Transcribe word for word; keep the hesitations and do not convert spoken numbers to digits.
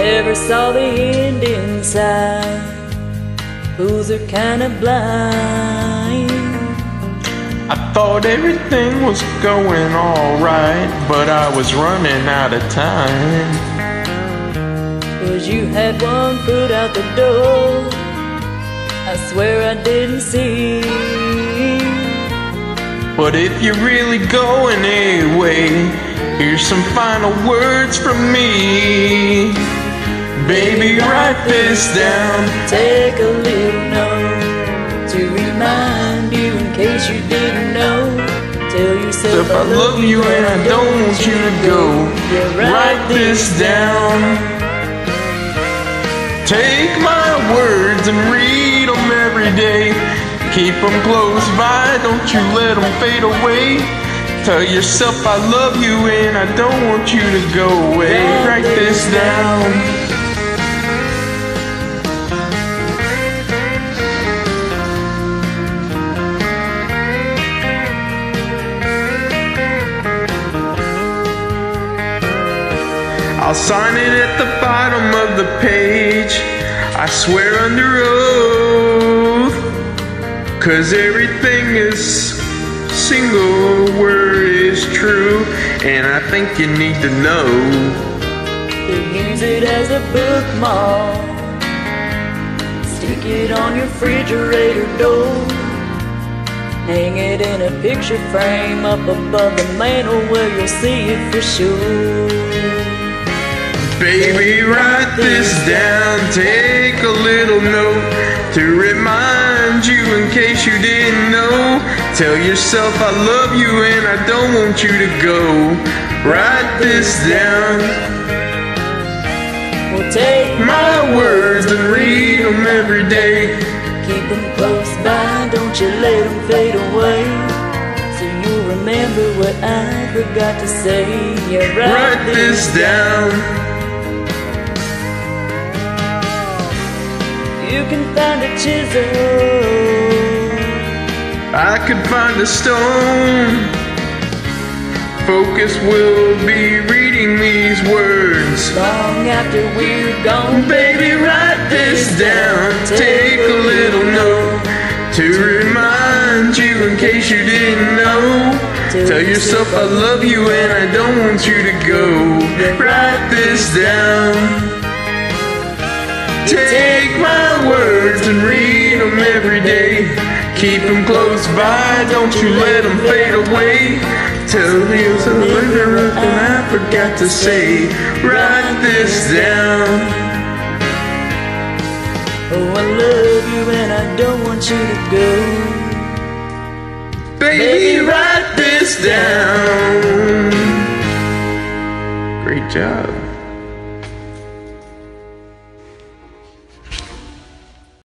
never saw the end inside. Fools are kinda blind. I thought everything was going alright, but I was running out of time. Cause you had one foot out the door, I swear I didn't see. But if you're really going away, here's some final words from me. Baby, write this down. Take a little note to remind you in case you didn't know. Tell yourself I love you and I don't want you to go. Yeah, write this down. Take my words and read them every day. Keep them close by, don't you let them fade away. Tell yourself I love you and I don't want you to go away. Write this down. I'll sign it at the bottom of the page, I swear under oath. Cause everything is single word is true, and I think you need to know. You use it as a bookmark, stick it on your refrigerator door, hang it in a picture frame up above the mantle where you'll see it for sure. Baby, write this down, take a little note to remind you in case you didn't know. Tell yourself I love you and I don't want you to go. Write this down. Well, take my words and read them every day. Keep them close by, don't you let them fade away. So you'll remember what I forgot to say. Yeah, write, write this down. You can find a chisel, I could find a stone. Focus will be reading these words long after we're gone. Baby, write this down. Take a little note to remind you in case you didn't know. Tell yourself I love you and I don't want you to go. Write this down. Take my words and read them every day. Keep them close by, don't you let them fade away. Tell yourself everything I forgot to say. Write this down. Oh, I love you and I don't want you to go. Baby, write this down. Great job.